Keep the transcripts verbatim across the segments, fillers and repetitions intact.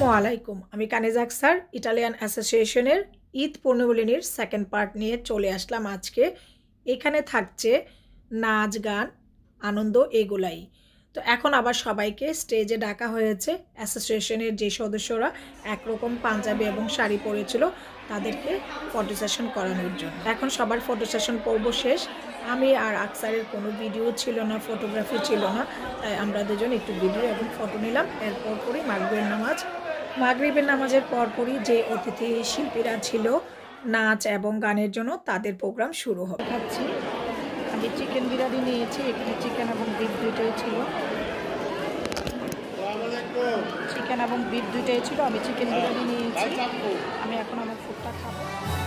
আসসালামু আলাইকুম। আমি কানিজা আক্তার ইটালিয়ান অ্যাসোসিয়েশনের ঈদ পূর্ণমিলনীর সেকেন্ড পার্ট নিয়ে চলে আসলাম আজকে। এখানে থাকছে নাচ, গান, আনন্দ এগুলাই। তো এখন আবার সবাইকে স্টেজে ডাকা হয়েছে। অ্যাসোসিয়েশনের যে সদস্যরা একরকম পাঞ্জাবি এবং শাড়ি পরেছিল তাদেরকে ফটো সেশন করানোর জন্য। এখন সবার ফটো সেশন পর্ব শেষ। আমি আর আকসারের কোনো ভিডিও ছিল না, ফটোগ্রাফি ছিল না, তাই আমরা দুজন একটু ভিডিও এবং ফটো নিলাম। এরপর পরই মাগরিবের নামাজ মাগরিবের নামাজের পরপরই যে অতিথি শিল্পীরা ছিল নাচ এবং গানের জন্য তাদের প্রোগ্রাম শুরু হবে। খাচ্ছি আমি চিকেন বিরিয়ানি নিয়েছি, এখানে চিকেন এবং বিফ দুইটাই ছিল। চিকেন এবং বিফ দুইটাই ছিল। আমি চিকেন বিরিয়ানি নিয়েছি। আমি এখন আমার ফুডটা খাবো।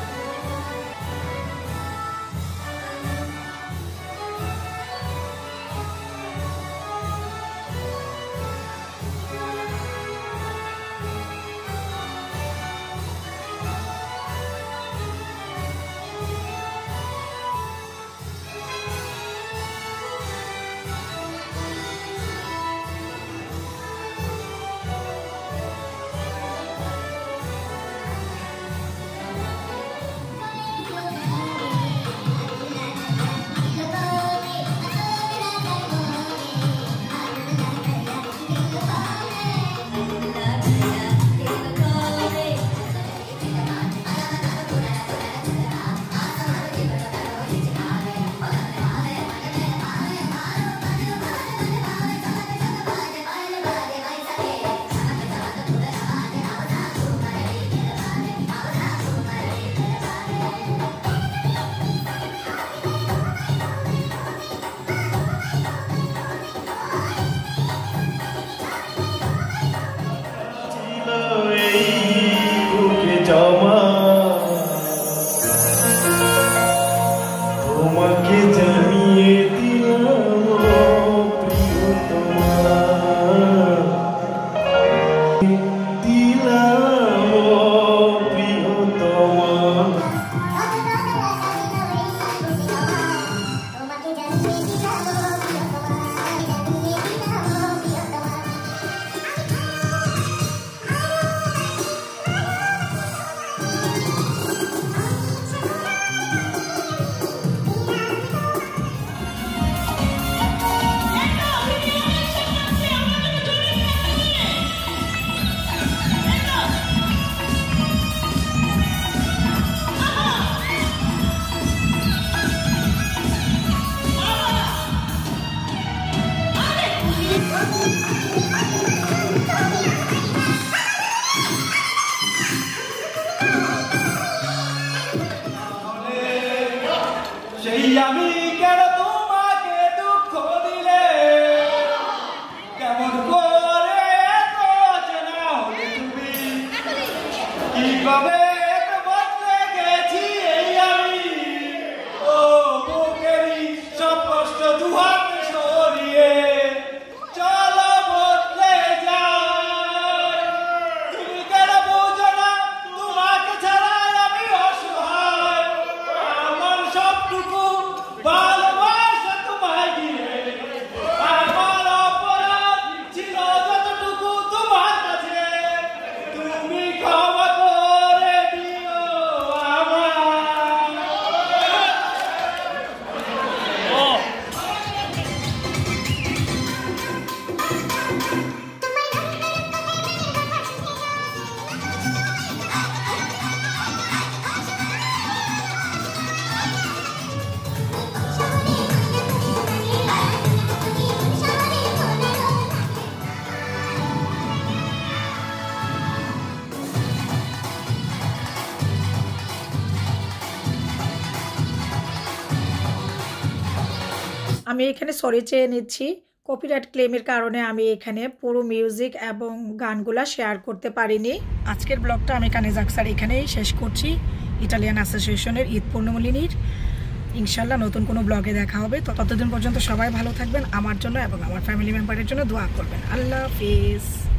তোমাকে জানিয়ে দিলাম প্রিয়তমা, দিলাম প্রিয়তমা। সেই আমি কেন তোমাকে দুঃখ দিলে, কেমন করে এত অচেনা হলে তুমি, কি কবে বদলে গেছি এই আমি। ও বুকেরই সব কষ্ট দুহাত সরিয়ে চলো বদলে যাই। তুমি কেন বুঝো না তোমাকে ছাড়াই আমি অসহায়। আমার সবটুকু ভালোবাসা তোমায় ঘিরে, আমার অপরাধ ছিল যতটুকু তোমার কাছে, তুমি ক্ষমা করে দিও আমায়। আমি এখানে সরি চেয়ে নিচ্ছি। কপিরাইট ক্লেমের কারণে আমি এখানে পুরো মিউজিক এবং গানগুলা শেয়ার করতে পারিনি। আজকের ব্লগটা আমি কানিজা আক্তার এখানেই শেষ করছি, ইটালিয়ান অ্যাসোসিয়েশনের ঈদ পূর্ণমিলনীর। ইনশাল্লাহ নতুন কোনো ব্লগে দেখা হবে। তো ততদিন পর্যন্ত সবাই ভালো থাকবেন, আমার জন্য এবং আমার ফ্যামিলি মেম্বারের জন্য দোয়া করবেন। আল্লাহ হাফেজ।